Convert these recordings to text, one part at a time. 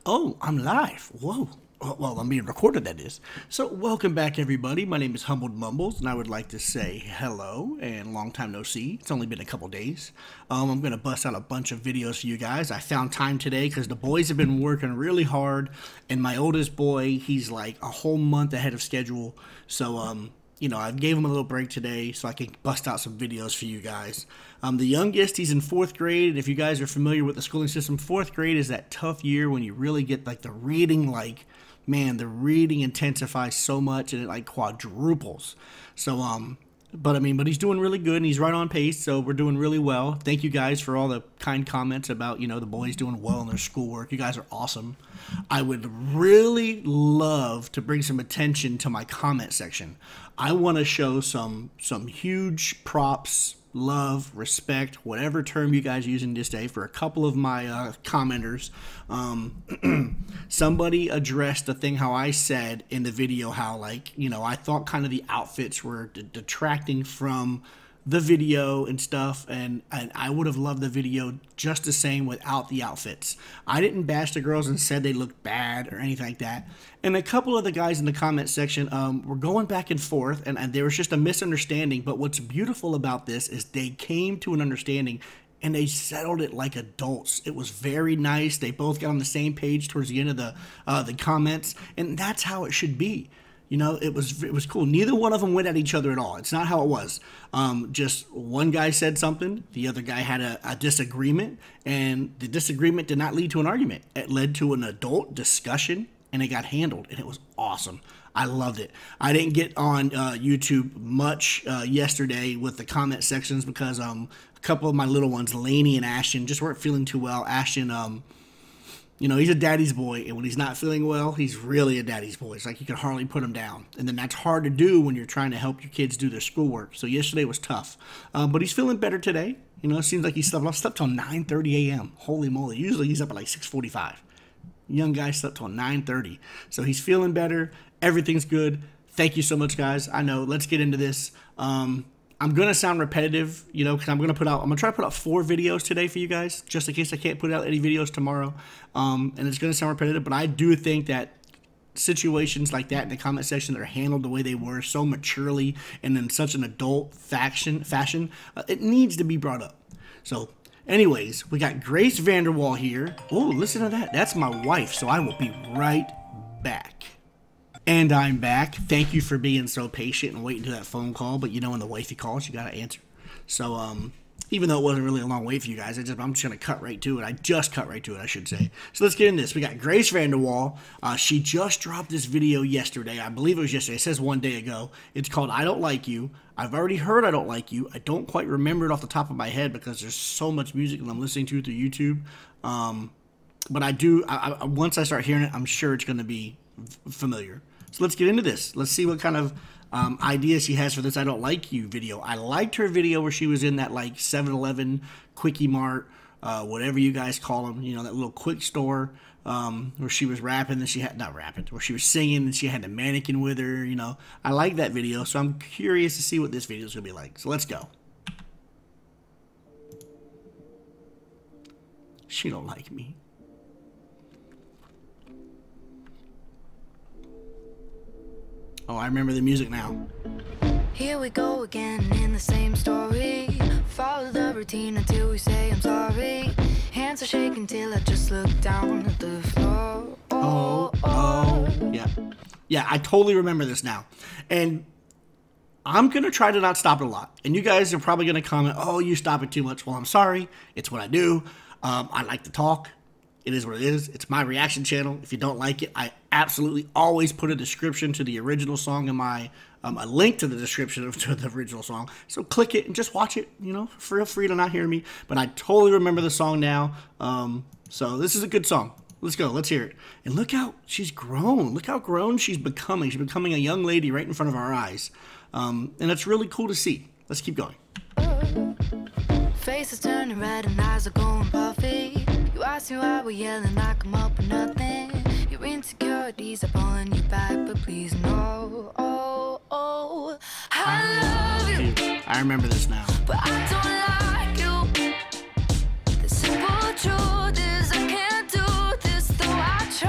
Oh, I'm live. Whoa. Well, I'm being recorded, that is. So, welcome back, everybody. My name is Humbled Mumbles, and I would like to say hello and long time no see. It's only been a couple days. I'm going to bust out a bunch of videos for you guys. I found time today because the boys have been working really hard, and my oldest boy, he's like a whole month ahead of schedule. So, you know, I gave him a little break today so I can bust out some videos for you guys. The youngest, he's in 4th grade, and if you guys are familiar with the schooling system, 4th grade is that tough year when you really get, like, the reading, like, man, the reading intensifies so much, and it, like, quadruples. So, but he's doing really good, and he's right on pace, so we're doing really well. Thank you guys for all the kind comments about, you know, the boys doing well in their schoolwork. You guys are awesome. I would really love to bring some attention to my comment section. I want to show some huge props, love, respect, whatever term you guys use in this day, for a couple of my commenters. Somebody addressed the thing how I said in the video how, like, you know, I thought kind of the outfits were detracting from the video and stuff, and I would have loved the video just the same without the outfits. I didn't bash the girls and said they looked bad or anything like that. And a couple of the guys in the comment section were going back and forth, and there was just a misunderstanding. But what's beautiful about this is they came to an understanding and they settled it like adults. It was very nice. They both got on the same page towards the end of the comments, and that's how it should be. You know, it was cool. Neither one of them went at each other at all. It's not how it was. Just one guy said something, the other guy had a disagreement, and the disagreement did not lead to an argument. It led to an adult discussion, and it got handled, and it was awesome. I loved it. I didn't get on YouTube much yesterday with the comment sections because a couple of my little ones, Lainey and Ashton, just weren't feeling too well. Ashton, you know, he's a daddy's boy, and when he's not feeling well, he's really a daddy's boy. It's like you can hardly put him down. And then that's hard to do when you're trying to help your kids do their schoolwork. So yesterday was tough. But he's feeling better today. You know, it seems like he slept till 9:30 a.m. Holy moly. Usually he's up at like 6:45. Young guy slept till 9:30. So he's feeling better. Everything's good. Thank you so much, guys. I know. Let's get into this. I'm going to sound repetitive, you know, because I'm going to try to put out 4 videos today for you guys, just in case I can't put out any videos tomorrow. And it's going to sound repetitive, but I do think that situations like that in the comment section that are handled the way they were, so maturely and in such an adult fashion, it needs to be brought up. So, anyways, we got Grace Vanderwall here. Oh, listen to that. That's my wife, so I will be right back. And I'm back. Thank you for being so patient and waiting to that phone call. But you know, when the wifey calls, you gotta answer. So, even though it wasn't really a long wait for you guys, I'm just gonna cut right to it. I just cut right to it, I should say. So let's get into this. We got Grace Vanderwall. She just dropped this video yesterday. I believe it was yesterday. It says 1 day ago. It's called "I Don't Like You." I've already heard "I Don't Like You." I don't quite remember it off the top of my head because there's so much music that I'm listening to through YouTube. But I do. Once I start hearing it, I'm sure it's gonna be familiar. So let's get into this. Let's see what kind of ideas she has for this "I Don't Like You" video. I liked her video where she was in that like 7-Eleven, Quickie Mart, whatever you guys call them, you know, that little quick store where she was rapping and she had, not rapping, where she was singing and she had the mannequin with her, you know. I like that video, so I'm curious to see what this video is going to be like. So let's go. She don't like me. Oh, I remember the music now. Here we go again in the same story. Follow the routine until we say I'm sorry. Hands are shaking till I just look down at the floor. Yeah. Yeah, I totally remember this now. And I'm going to try to not stop it a lot. And you guys are probably going to comment, "Oh, you stop it too much." Well, I'm sorry. It's what I do. I like to talk. It is what it is. It's my reaction channel. If you don't like it, I absolutely always put a description to the original song in my, a link to the description to the original song. So click it and just watch it, you know, feel free to not hear me. But I totally remember the song now. So this is a good song. Let's go. Let's hear it. And look how she's grown. Look how grown she's becoming. She's becoming a young lady right in front of our eyes. And it's really cool to see. Let's keep going. Face is turning red and eyes are going puffy. You ask me why we're yelling, I come up with nothing. Your insecurities are pulling you back, but please no. I love you. Dude, I remember this now. But I don't like you. The simple truth is I can't do this, though I try.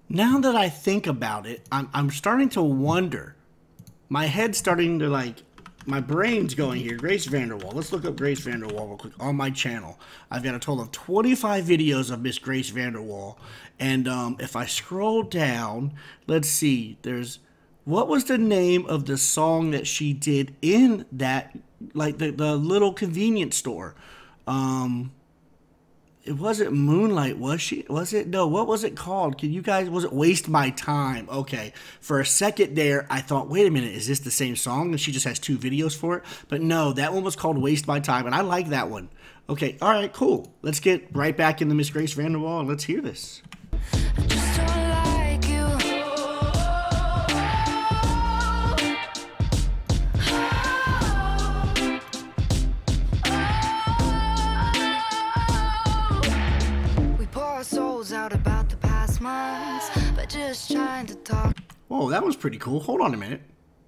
Now that I think about it, I'm starting to wonder. My head's starting to like, my brain's going here. Grace VanderWaal. Let's look up Grace VanderWaal real quick on my channel. I've got a total of 25 videos of Miss Grace VanderWaal. And if I scroll down, let's see, there's, what was the name of the song that she did in that, like the little convenience store? It wasn't Moonlight, was she? Was it? No, what was it called? Can you guys, was it Waste My Time? Okay. For a second there, I thought, wait a minute, is this the same song? And she just has 2 videos for it? But no, that one was called Waste My Time, and I like that one. Okay, all right, cool. Let's get right back into Miss Grace VanderWaal, and let's hear this. Just don't like you. We pour our souls out about the past months, but just trying to talk. Whoa, that was pretty cool. Hold on a minute.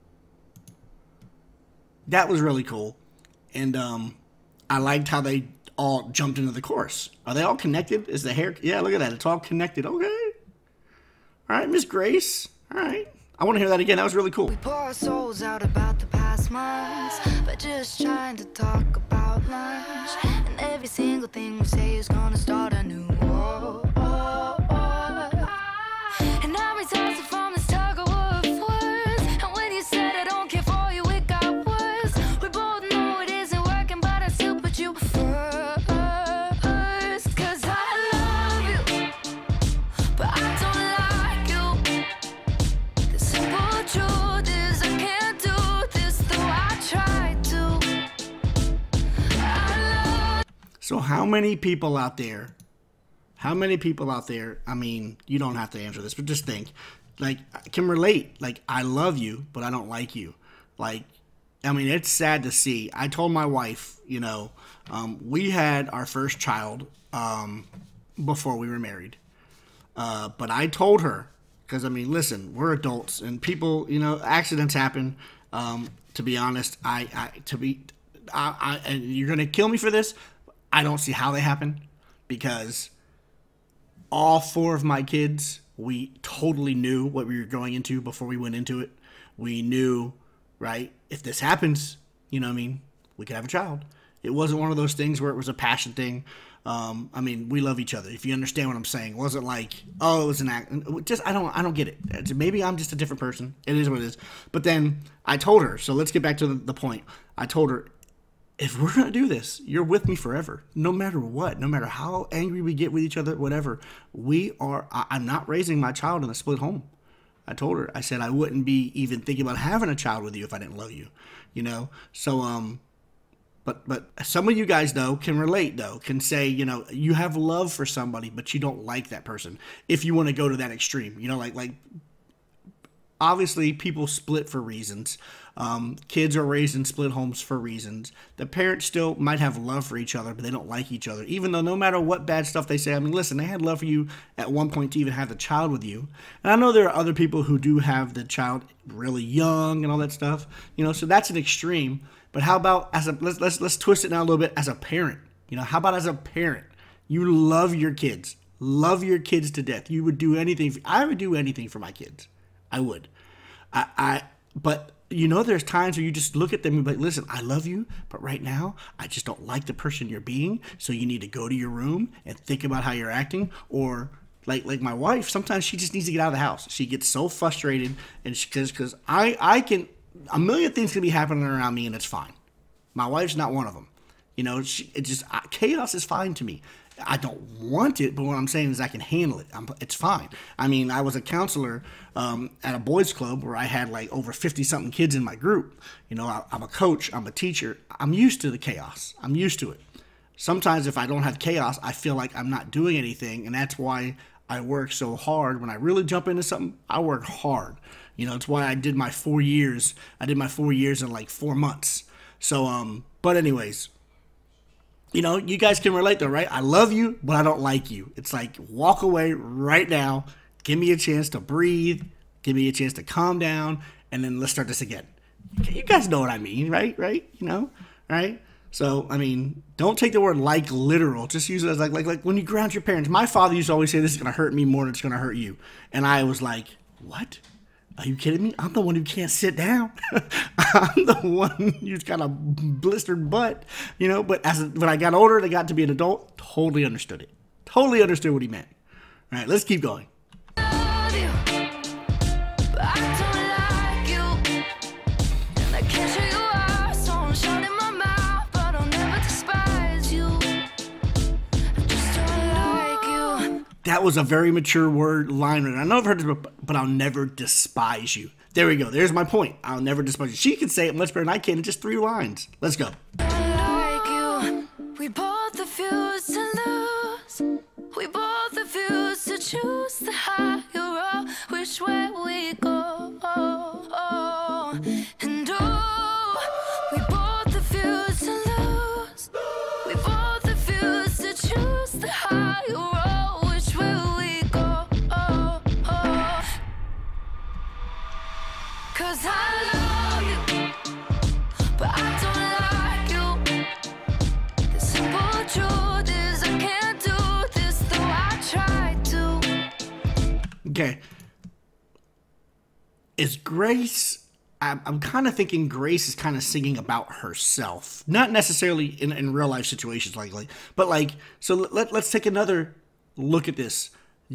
That was really cool. And I liked how they all jumped into the chorus. Are they all connected? Is the hair? Yeah, look at that. It's all connected. Okay. All right, Miss Grace. All right. I want to hear that again. That was really cool. We pour our souls out about the past months, but just trying to talk about lunch. And every single thing we say is gonna start a new war. And now we toss it from this tug of words. And when you said I don't care for you, it got worse. We both know it isn't working, but I still put you first. 'Cause I love you, but I don't like you. The simple truth is I can't do this, though I try to. I love. So how many people out there, I mean, you don't have to answer this, but just think, like, can relate. Like, I love you, but I don't like you. Like, I mean, it's sad to see. I told my wife, you know, we had our first child before we were married. But I told her, because, I mean, listen, we're adults, and people, you know, accidents happen. To be honest, and you're going to kill me for this, I don't see how they happen, because all 4 of my kids, we totally knew what we were going into before we went into it. We knew, right, if this happens, you know what I mean, we could have a child. It wasn't one of those things where it was a passion thing. I mean, we love each other, if you understand what I'm saying. It wasn't like, oh, it was an act. Just, I don't get it. Maybe I'm just a different person. It is what it is. But then I told her, so let's get back to the point. I told her, if we're going to do this, you're with me forever, no matter what, no matter how angry we get with each other, whatever. I'm not raising my child in a split home. I told her, I said, I wouldn't be even thinking about having a child with you if I didn't love you, you know? So, but some of you guys, though, can relate, though, can say, you know, you have love for somebody, but you don't like that person. If you want to go to that extreme, you know, like obviously people split for reasons. Kids are raised in split homes for reasons. The parents still might have love for each other, but they don't like each other. Even though no matter what bad stuff they say, I mean, listen, they had love for you at one point to even have the child with you. And I know there are other people who do have the child really young and all that stuff, you know, so that's an extreme. But how about let's twist it now a little bit as a parent. You know, how about as a parent? You love your kids to death. You would do anything. I would do anything for my kids. I would. But you know, there's times where you just look at them and be like, listen, I love you, but right now, I just don't like the person you're being, so you need to go to your room and think about how you're acting. Or, like my wife, sometimes she just needs to get out of the house. She gets so frustrated, and because I can, a million things can be happening around me, and it's fine. My wife's not one of them. You know, chaos is fine to me. I don't want it, but what I'm saying is I can handle it. It's fine. I mean, I was a counselor at a boys club where I had like over 50-something kids in my group. You know, I'm a coach. I'm a teacher. I'm used to the chaos. I'm used to it. Sometimes if I don't have chaos, I feel like I'm not doing anything, and that's why I work so hard. When I really jump into something, I work hard. You know, it's why I did my 4 years. I did my 4 years in like 4 months. So, but anyways, you know, you guys can relate though, right? I love you, but I don't like you. It's like, walk away right now. Give me a chance to breathe. Give me a chance to calm down. And then let's start this again. You guys know what I mean, right? Right? You know, right? So, I mean, don't take the word like literal. Just use it as like when you ground your parents. My father used to always say, this is going to hurt me more than it's going to hurt you. And I was like, what? Are you kidding me? I'm the one who can't sit down. I'm the one who's got a blistered butt, you know. But when I got older and I got to be an adult, totally understood it. Totally understood what he meant. All right, let's keep going. Love you, but I don't like you. And I can't show you out, so I'm shutting my mouth. But I'll never despise you. I just don't like you. That was a very mature line. I know I've heard this, but I'll never despise you. There we go. There's my point. I'll never despise you. She can say it much better than I can in just 3 lines. Let's go. Like you, we both refuse to lose. We both refuse to choose the higher road. Which way we go? And we both refuse to lose. We both refuse to choose the higher road. Which way we go? 'Cause I love you, but I don't like you. The simple truth is I can't do this, though I try to. Okay. Is Grace... I'm kind of thinking Grace is kind of singing about herself. Not necessarily in real life situations likely. But like, so let's take another look at this.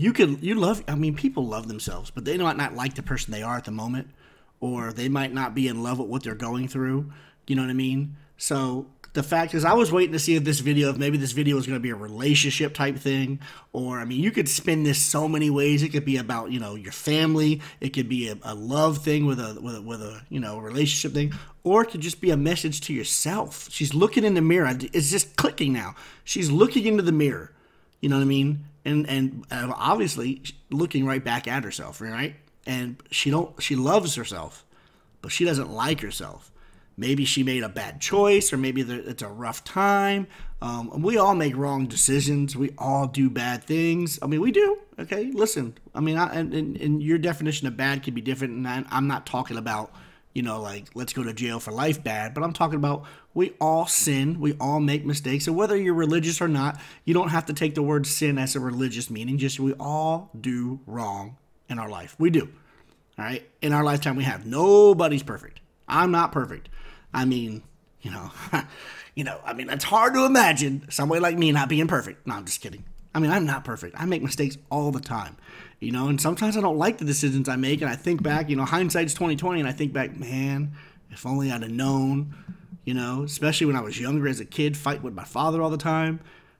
People love themselves, but they might not like the person they are at the moment. Or they might not be in love with what they're going through. You know what I mean? So the fact is, I was waiting to see if maybe this video was going to be a relationship type thing. Or, I mean, you could spin this so many ways. It could be about, you know, your family. It could be a love thing with a you know, relationship thing. Or it could just be a message to yourself. She's looking in the mirror. It's just clicking now. She's looking into the mirror. You know what I mean? And obviously looking right back at herself, right? And she loves herself, but she doesn't like herself. Maybe she made a bad choice, or maybe it's a rough time. We all make wrong decisions. We all do bad things. I mean, we do. Okay, listen. I mean, and your definition of bad could be different. And I'm not talking about, you know, like let's go to jail for life bad. But I'm talking about we all sin. We all make mistakes. And whether you're religious or not, you don't have to take the word sin as a religious meaning. Just we all do wrong in our life. We do. All right. In our lifetime, we have. Nobody's perfect. I'm not perfect. I mean, you know, I mean, it's hard to imagine somebody like me not being perfect. No, I'm just kidding. I mean, I'm not perfect. I make mistakes all the time, you know, and sometimes I don't like the decisions I make. And I think back, you know, hindsight's 20/20. And I think back, man, if only I'd have known, you know, especially when I was younger as a kid, fighting with my father all the time.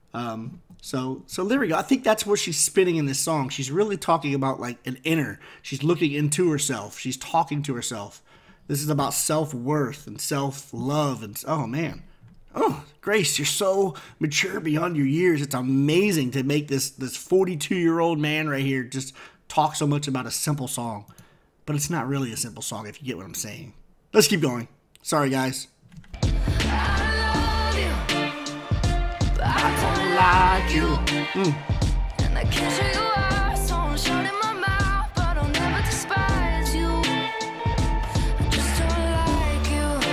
So there we go. I think that's what she's spinning in this song. She's really talking about like an inner. She's looking into herself. She's talking to herself. This is about self-worth and self-love. And oh, man. Oh, Grace, you're so mature beyond your years. It's amazing to make this 42-year-old man right here just talk so much about a simple song. But it's not really a simple song, if you get what I'm saying. Let's keep going. Sorry, guys. Like you, and I can't show you out, so I'm shutting my mouth, but I'll never despise you. I just don't like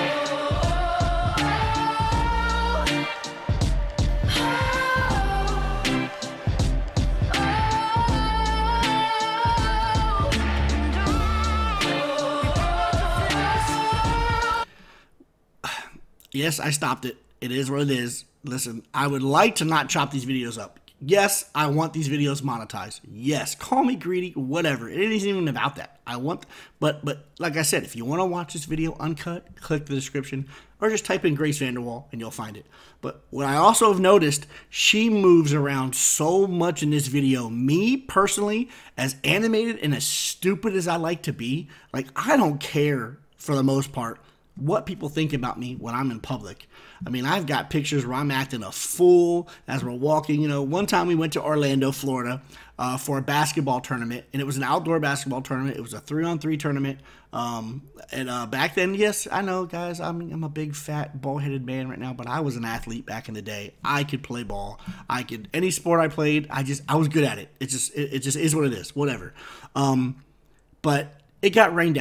you. Yes, I stopped it. It is what it is. Listen, I would like to not chop these videos up. Yes, I want these videos monetized. Yes, call me greedy, whatever. It isn't even about that. But like I said, if you want to watch this video uncut, click the description or just type in Grace VanderWaal and you'll find it. But what I also have noticed, she moves around so much in this video. Me, personally, as animated and as stupid as I like to be, like I don't care for the most part what people think about me when I'm in public. I mean, I've got pictures where I'm acting a fool as we're walking. You know, one time we went to Orlando, Florida for a basketball tournament, and it was an outdoor basketball tournament. It was a 3-on-3 tournament. And back then, yes, I know, guys, I'm a big, fat, bald-headed man right now, but I was an athlete back in the day. I could play ball. Any sport I played, I was good at it. It just is what it is, whatever. But it got rained out.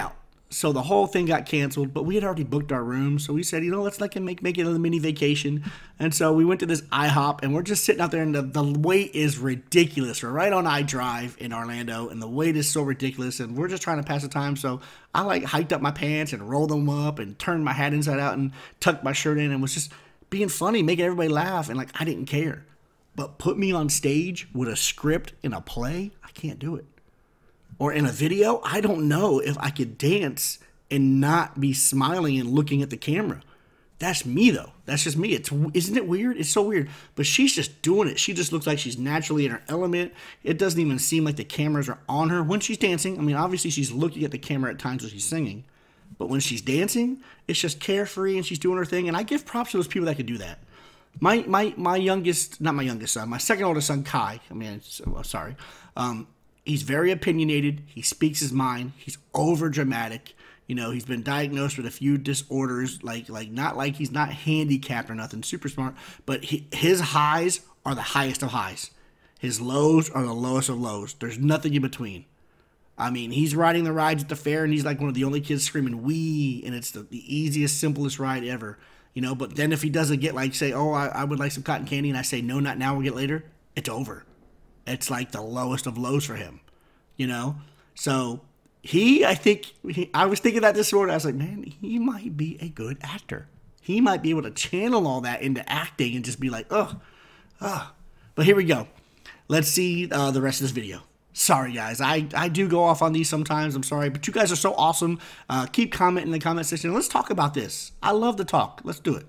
So the whole thing got canceled, but we had already booked our room. So we said, let's like make it a mini vacation. And so we went to this IHOP, and we're just sitting out there, and the wait is ridiculous. We're right on I-Drive in Orlando, and the wait is so ridiculous, and we're just trying to pass the time. So I like hiked up my pants and rolled them up and turned my hat inside out and tucked my shirt in and was just being funny, making everybody laugh, and like I didn't care. But put me on stage with a script in a play, I can't do it. Or in a video, I don't know if I could dance and not be smiling and looking at the camera. That's me, though. That's just me. Isn't it weird? It's so weird. But she's just doing it. She just looks like she's naturally in her element. It doesn't even seem like the cameras are on her when she's dancing. I mean, obviously she's looking at the camera at times when she's singing. But when she's dancing, it's just carefree and she's doing her thing. And I give props to those people that can do that. My youngest, not my youngest son, my second oldest son, Kai. I mean, sorry. He's very opinionated. He speaks his mind. He's over dramatic. He's been diagnosed with a few disorders, like not like he's not handicapped or nothing, super smart, but his highs are the highest of highs. His lows are the lowest of lows. There's nothing in between. I mean, he's riding the rides at the fair, and he's like one of the only kids screaming, "Wee!" And it's the easiest, simplest ride ever. But then if he doesn't get like, say, "Oh, I would like some cotton candy," and I say, "No, not now, we'll get later," it's over. It's like the lowest of lows for him, So I was thinking that this morning. I was like, man, he might be a good actor. He might be able to channel all that into acting and just be like, ugh. But here we go. Let's see the rest of this video. Sorry, guys. I do go off on these sometimes. I'm sorry. But you guys are so awesome. Keep commenting in the comment section. Let's talk about this. I love to talk. Let's do it.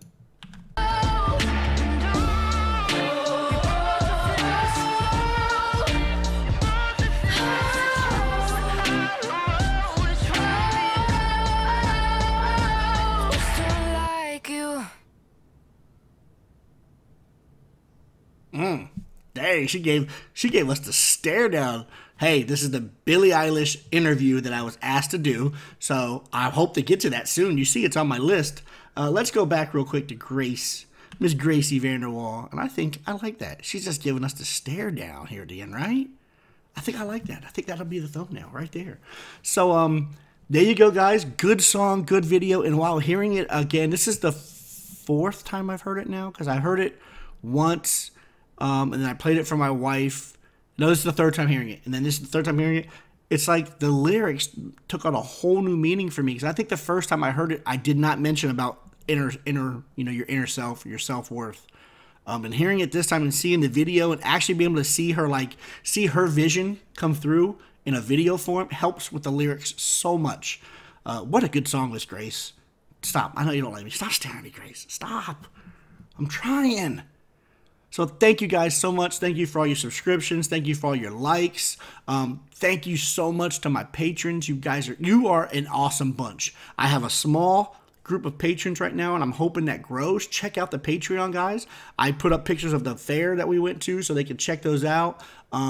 Dang, she gave us the stare down. Hey, this is the Billie Eilish interview that I was asked to do, so I hope to get to that soon. You see it's on my list. Let's go back real quick to Grace, Miss Gracie Vanderwall, and I think I like that. She's just giving us the stare down here at the end, right? I think I like that. I think that'll be the thumbnail right there. So, there you go, guys. Good song, good video, and while hearing it again, this is the fourth time I've heard it now, because I heard it once, and then I played it for my wife. No, this is the third time hearing it. And then this is the third time hearing it. It's like the lyrics took on a whole new meaning for me. Because I think the first time I heard it, I did not mention about your inner self, your self-worth. And hearing it this time and seeing the video and actually being able to see her vision come through in a video form helps with the lyrics so much. What a good song was, Grace. Stop. I know you don't like me. Stop staring at me, Grace. Stop. I'm trying. So thank you guys so much. Thank you for all your subscriptions. Thank you for all your likes. Thank you so much to my patrons. You are an awesome bunch. I have a small group of patrons right now, and I'm hoping that grows. Check out the Patreon, guys. I put up pictures of the fair that we went to so they can check those out.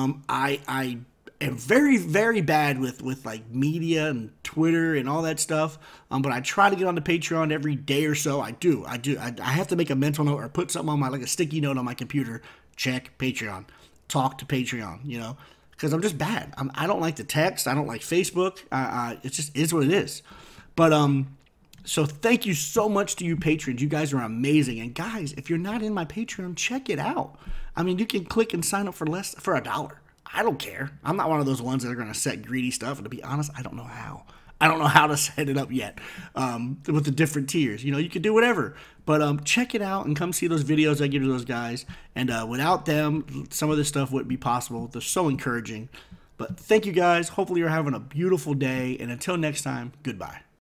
I am very, very bad with like media and Twitter and all that stuff. But I try to get on the Patreon every day or so. I do. I have to make a mental note or put something on like a sticky note on my computer. Check Patreon. Talk to Patreon, because I'm just bad. I don't like the text. I don't like Facebook. It just is what it is. But, so thank you so much to you patrons. You guys are amazing. And guys, if you're not in my Patreon, check it out. I mean, you can click and sign up for $1. I don't care. I'm not one of those ones that are going to set greedy stuff. And to be honest, I don't know how. I don't know how to set it up yet with the different tiers. You can do whatever. But check it out and come see those videos I give to those guys. And without them, some of this stuff wouldn't be possible. They're so encouraging. But thank you guys. Hopefully you're having a beautiful day. And until next time, goodbye.